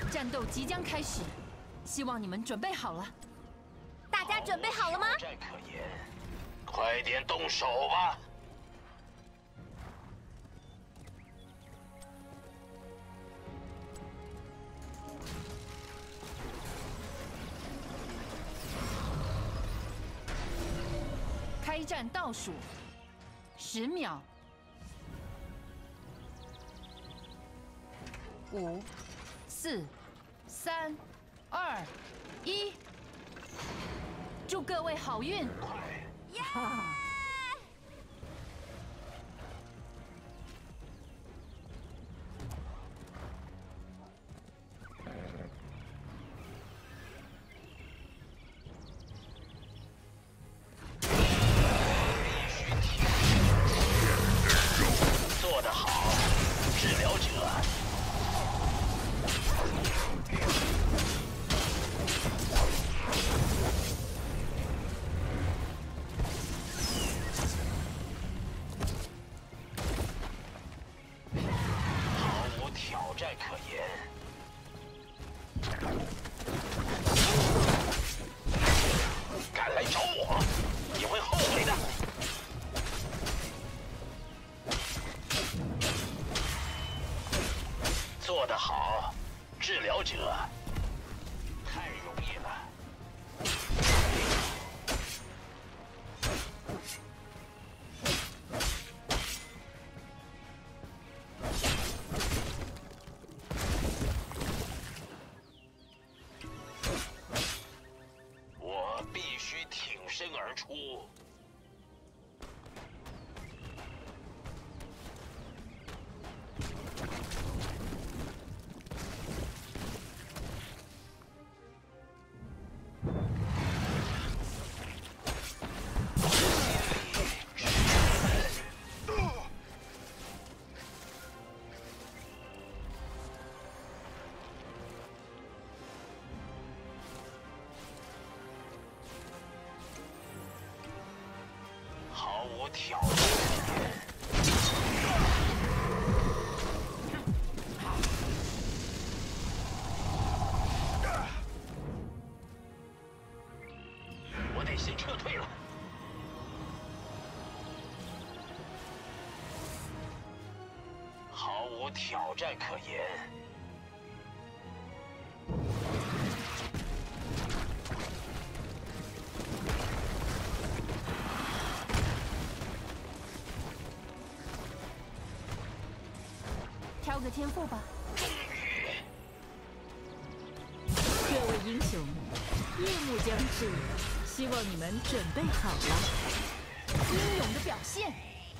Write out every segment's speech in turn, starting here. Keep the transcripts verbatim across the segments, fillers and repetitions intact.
战斗即将开始，希望你们准备好了。 大家准备好了吗？ 战可言，快点动手吧！ 开战倒数十秒，五、四、三、二、一，祝各位好运！ 耶！ 做得好，治疗者。毫无挑战可言。敢来找我，你会后悔的。做得好，治疗者。太容易了。我必须挺身而出。毫无挑战。我得先撤退了。毫无挑战可言。 挑个天赋吧。 各位英雄，夜幕将至，希望你们准备好了。 英勇的表现。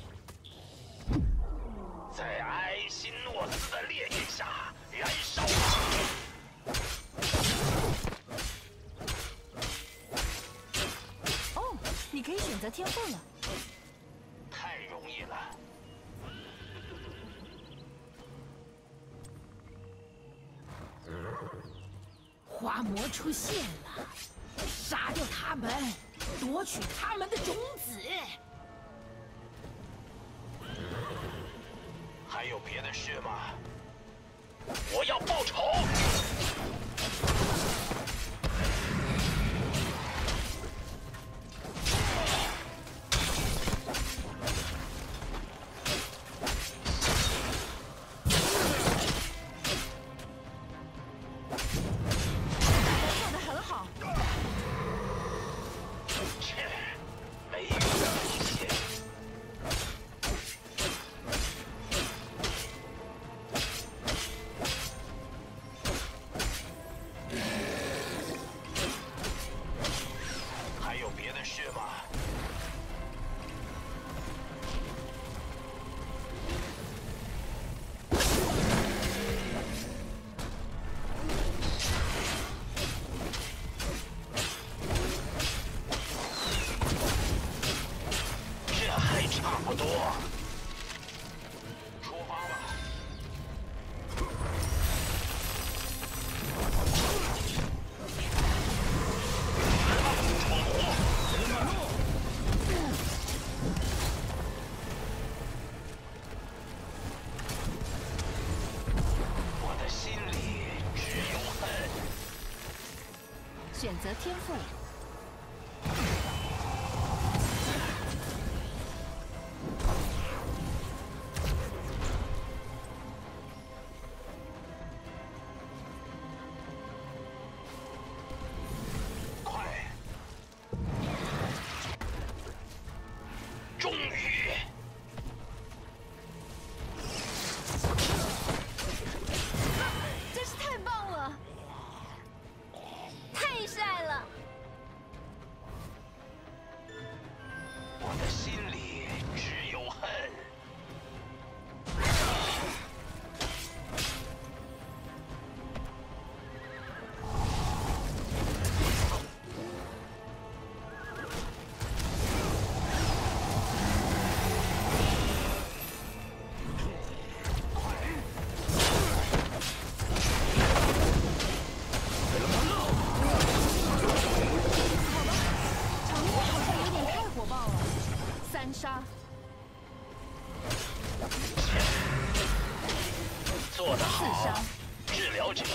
在埃辛诺斯的烈焰下燃烧吧！ 哦，你可以选择天赋了。 太容易了。 花魔出现了，杀掉他们，夺取他们的种子。 还有别的事吗？我要报仇！ 做得很好。 切，没有危险。 选择天赋。 快！终于！ 真是太棒了，太帅了！ 我的心里只有恨。 场面好像有点太火爆了。三杀， 做得四好杀，， 治疗者。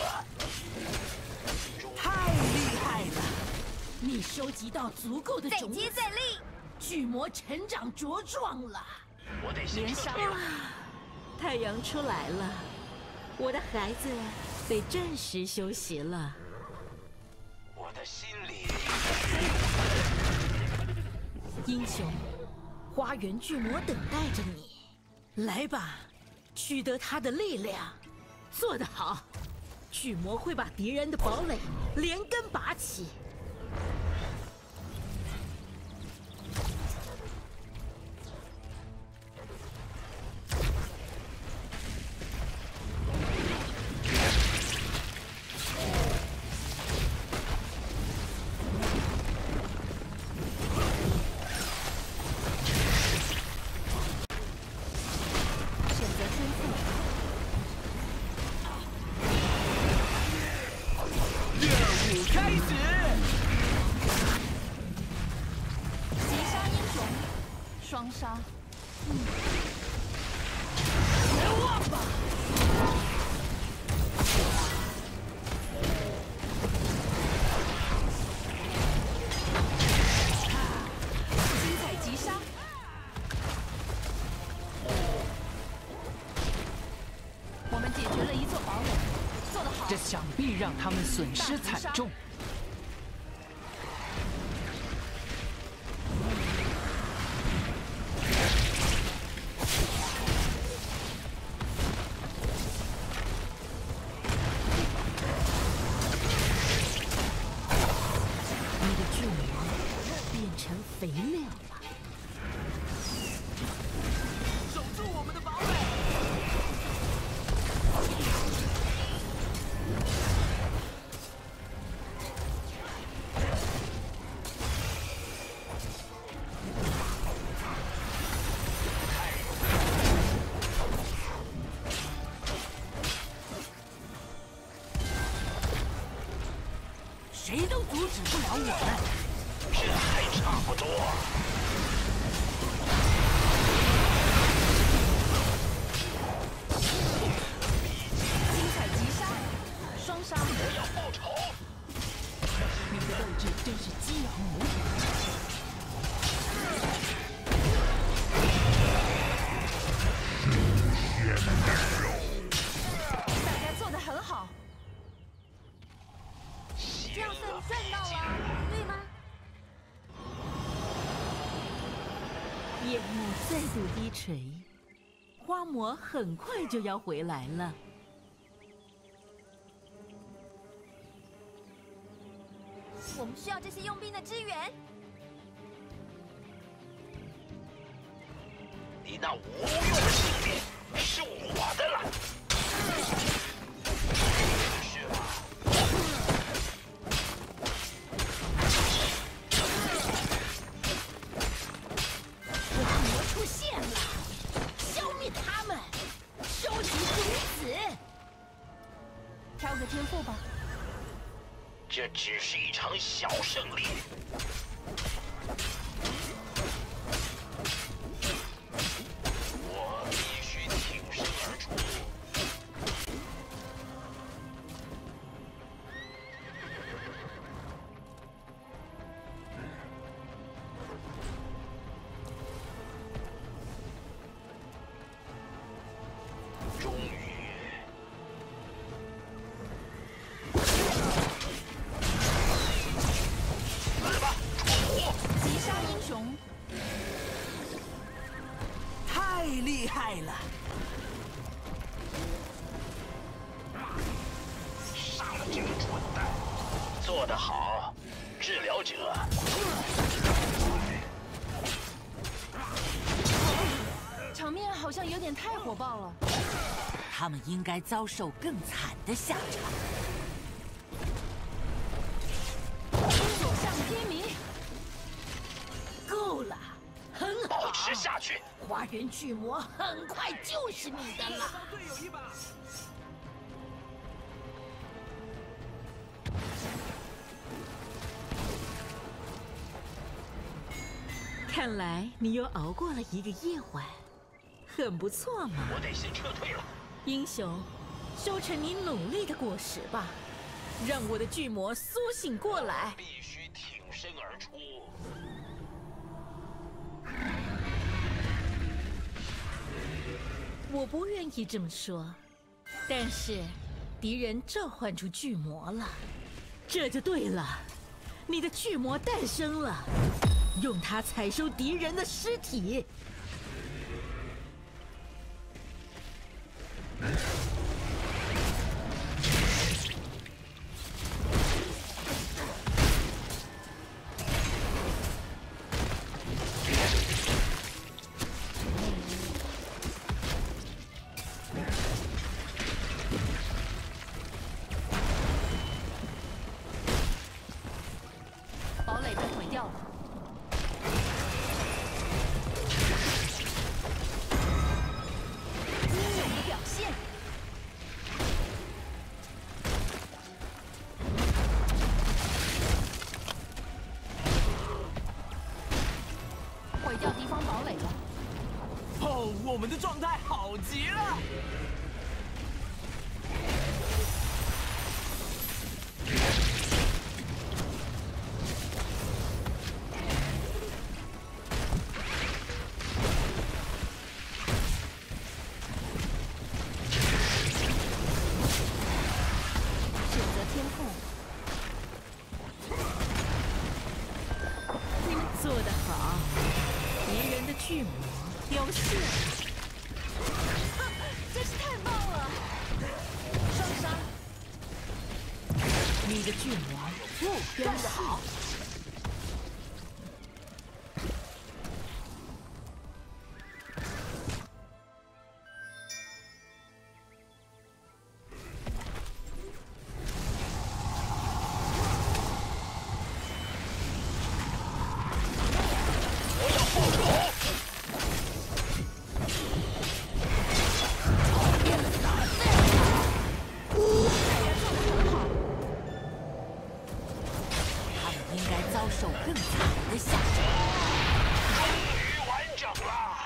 太厉害了！你收集到足够的再种子， 接再厉！ 巨魔成长茁壮了。 我得先连杀撤退了。 太阳出来了，我的孩子得暂时休息了。 我的心里英雄，花园巨魔等待着你，来吧，取得他的力量。做得好，巨魔会把敌人的堡垒连根拔起。 选择天赋。 任务开始！ 击杀英雄，双杀。 绝望吧！ 精彩击杀。我们解决了一座堡垒，做得好这。想必让他们损失惨重。 你的巨魔变成肥料了。 守住我们的堡垒！ 谁都阻止不了我们。 这还差不多。 精彩击杀，双杀。 我要报仇！ 你的斗志真是激昂无比。 大家做得很好。 这样算赚到了，对吗？ 夜幕再度低垂，花魔很快就要回来了。 我们需要这些佣兵的支援。 你那无用的性命是我的了。是吧？ 花魔出现了，消灭他们，收集种子。 挑个天赋吧。 这只是一场小胜利。我必须挺身而出。 做得好，治疗者。 场面好像有点太火爆了。 他们应该遭受更惨的下场。 所向披靡。 够了，很好。 保持下去。 花园巨魔很快就是你的了。 看来你又熬过了一个夜晚，很不错嘛。 我得先撤退了。 英雄，收成你努力的果实吧，让我的巨魔苏醒过来。 必须挺身而出。 我不愿意这么说，但是敌人召唤出巨魔了，这就对了。你的巨魔诞生了，用它采收敌人的尸体。 堡垒被毁掉了。英勇的表现。毁掉敌方堡垒了。 哦，我们的状态好极了。 选择天空。 你们做得好，敌人的巨魔凋谢了。 真是太棒了！双杀。 你的巨魔目标好。应该遭受更惨的下场。 终于完整了。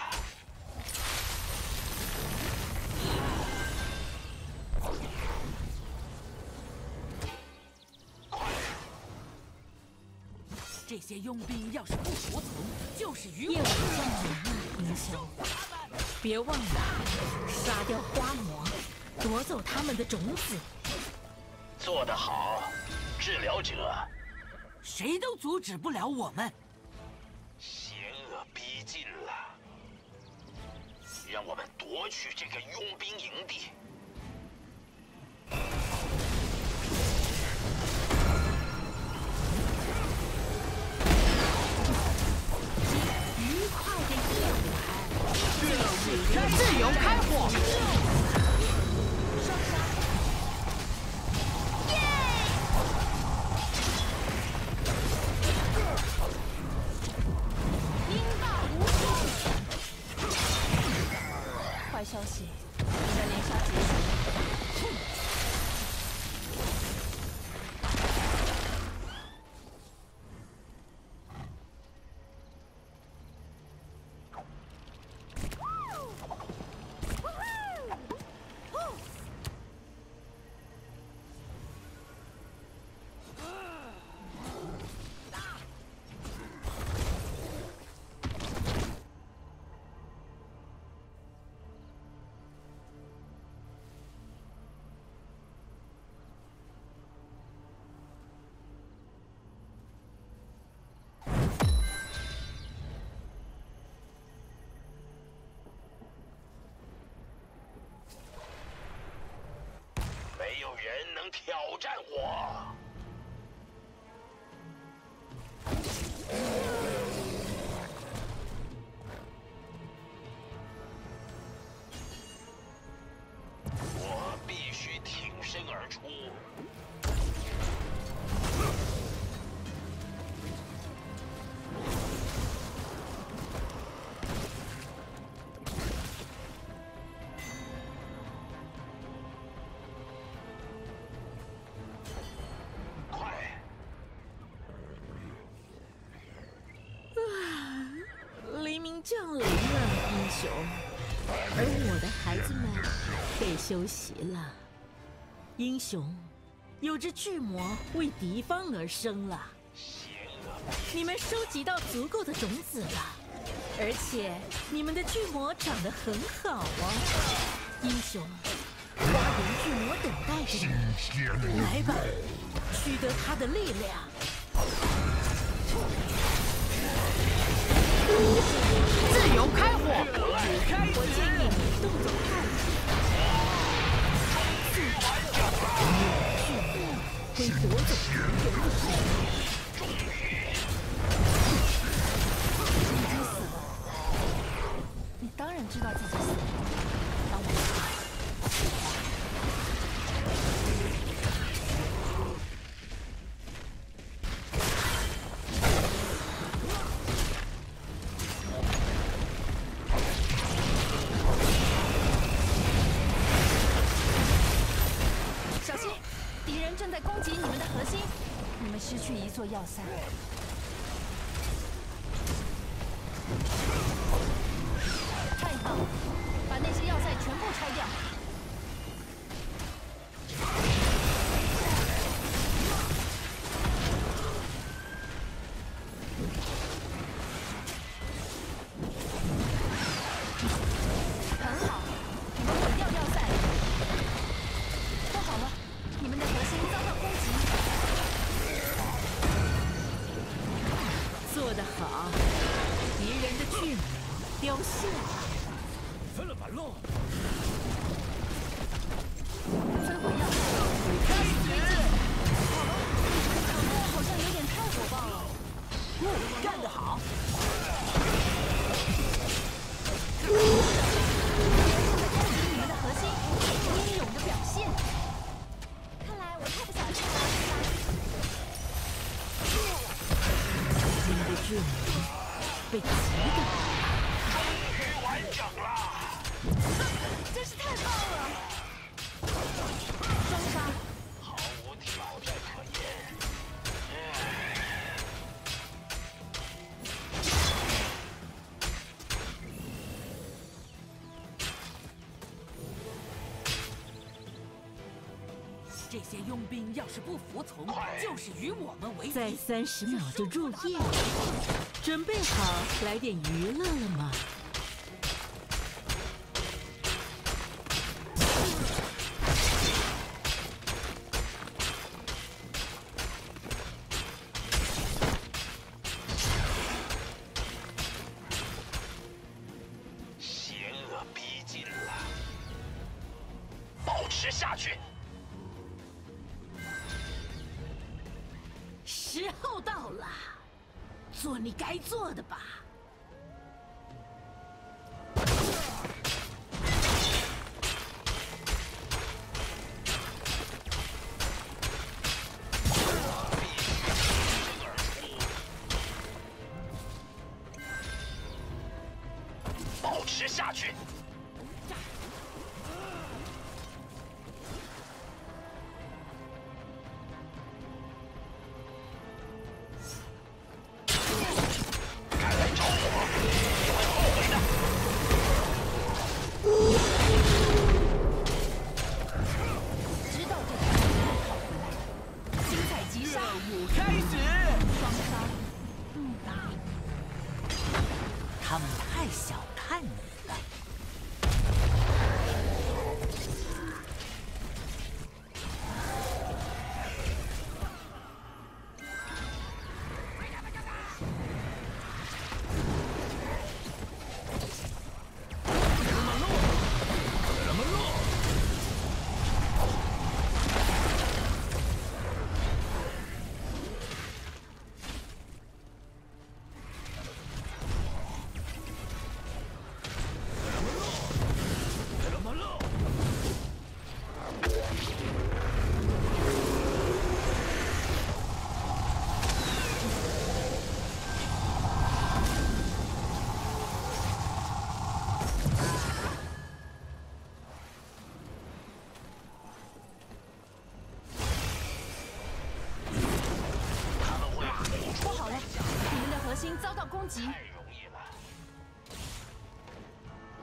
这些佣兵要是不服从，就是与我相连啊，英雄！别忘了杀掉花魔，夺走他们的种子。 做得好，治疗者。 谁都阻止不了我们。 邪恶逼近了，让我们夺取这个佣兵营地。 愉快的夜晚， 自由开火。 双杀。 坏消息，你的连杀结束。 没有人能挑战我。 雄，而我的孩子们被休息了。英雄，有只巨魔为敌方而生了。你们收集到足够的种子了，而且你们的巨魔长得很好哦。英雄，花园巨魔等待着你，来吧，取得他的力量。 自由开火！ 我建议你动作快一点。巨魔会夺走敌人的生命。 已经死了，你当然知道自己死了。当我小心，敌人正在攻击你们的核心，你们失去一座要塞。太棒了，把那些要塞全部拆掉。很好，你们毁掉要塞。不好了，你们的核心遭到攻击。 做得好，敌人的巨魔凋谢了。 分了板路。 摧毁要塞，开始！好了，场面好像有点太火爆了。 干得好！ 别人正在攻击你们的核心，英勇的表现。 看来我太不小心了，是吧？ 你的巨魔被击倒。 终于完整了。 真是太棒了！ 双杀， 毫无挑战可言。 这些佣兵要是不服从，就是与我们为敌。 再三十秒就入夜了，准备好来点娱乐了吗？ 邪恶逼近了，保持下去。 时候到了，做你该做的吧。 保持下去。敢来找我，你会后悔的。 知道这条路会跑回来。精彩击杀， 任务开始！ 双杀。嗯， 他们太小看你了。 不好了，你们的核心遭到攻击。 太容易了。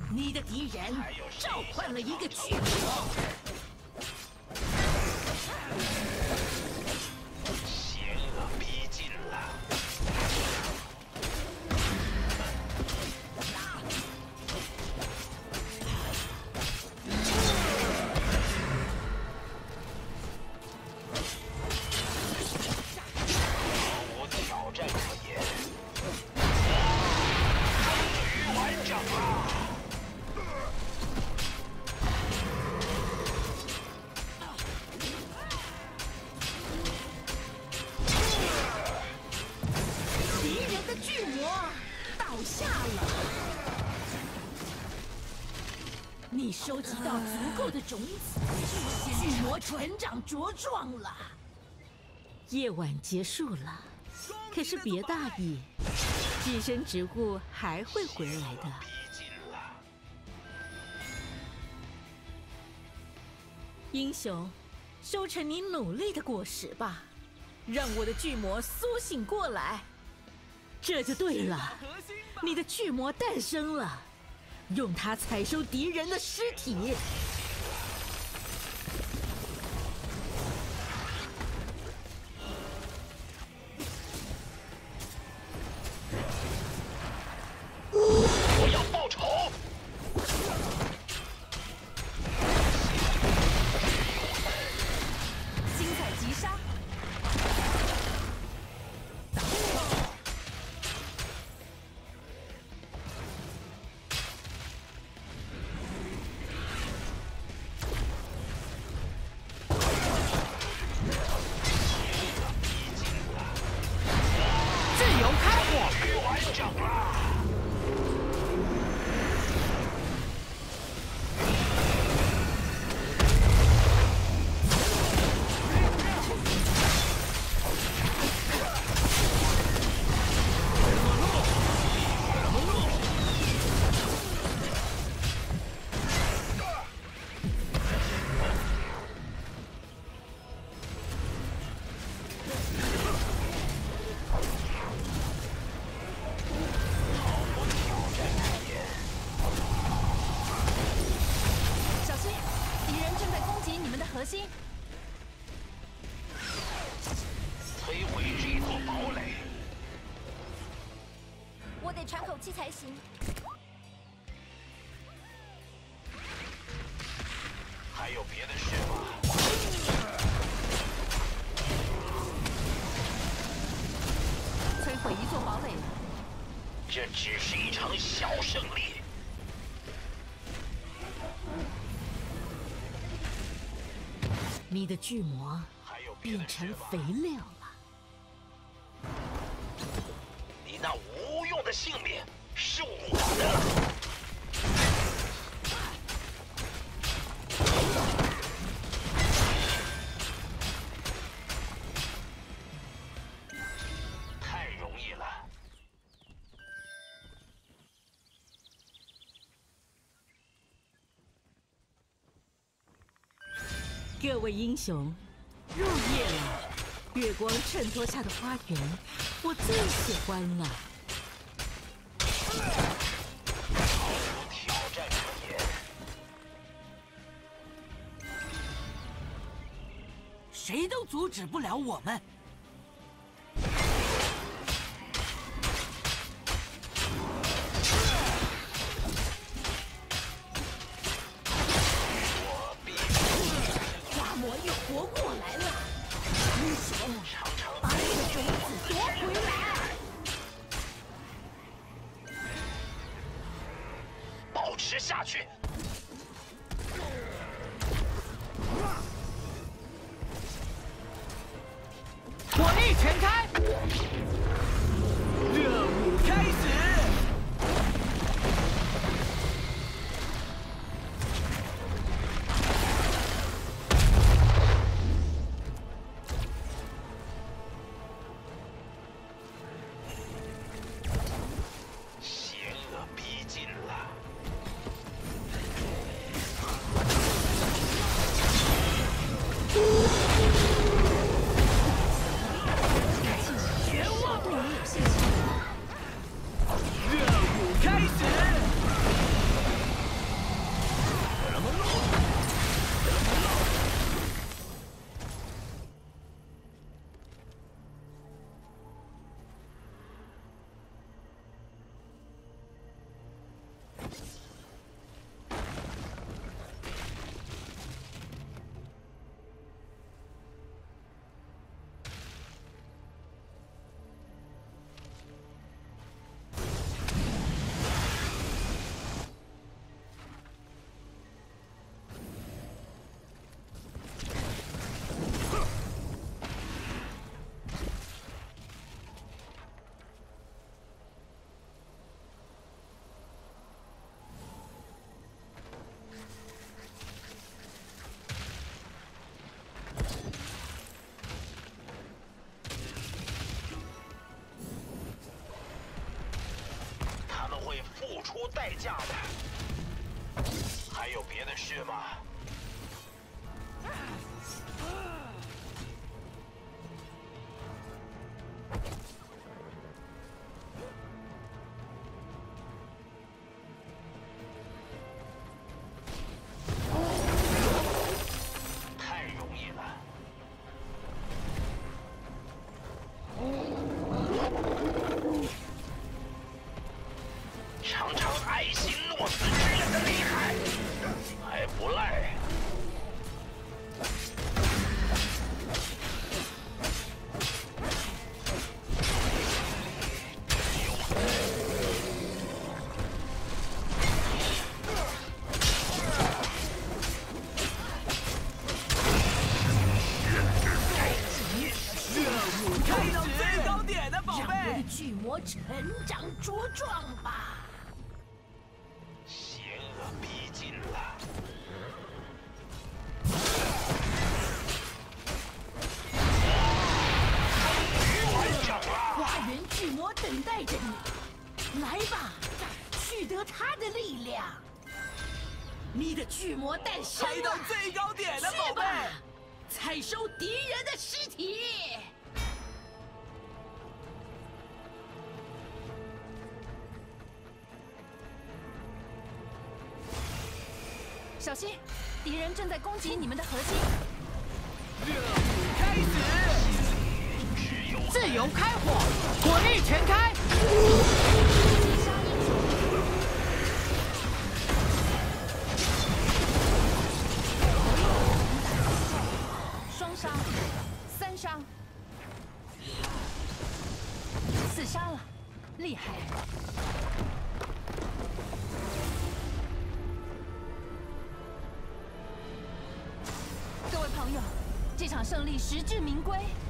你的敌人召唤了一个巨魔。 邪恶逼近了。毫无挑战可言。终于完整了。 你收集到足够的种子，巨魔船长茁壮了。夜晚结束了，可是别大意，寄生植物还会回来的。英雄，收成你努力的果实吧，让我的巨魔苏醒过来。这就对了，你的巨魔诞生了。 用它采收敌人的尸体。 我要报仇！ 精彩击杀！ 核心， 摧毁这座堡垒。 我得喘口气才行。 还有别的事吗？ 摧毁一座堡垒了。 这只是一场小胜利。 你的巨魔变成肥料了。 你那无用的性命是我的。太容易了。 各位英雄，入夜了，月光衬托下的花园，我最喜欢了。 毫无挑战可言。 谁都阻止不了我们。 持下去。 火力全开，任务开始。 邪恶逼近了。 绝无代价的。还有别的事吗？太容易了。尝尝爱新诺斯之刃的厉害，还不赖。 开到最高点的宝让我的贝。 巨魔成长茁壮吧！ 邪恶逼近了。完整了。 花园巨魔等待着你，来吧，取得他的力量。你的巨魔诞生开到了， 最高点的宝贝。 去吧，采收敌人的尸体。 小心，敌人正在攻击你们的核心。 热舞开始， 自由开火，火力全开。 击杀英雄。双杀，三杀，四杀了，厉害！各位朋友，这场胜利实至名归。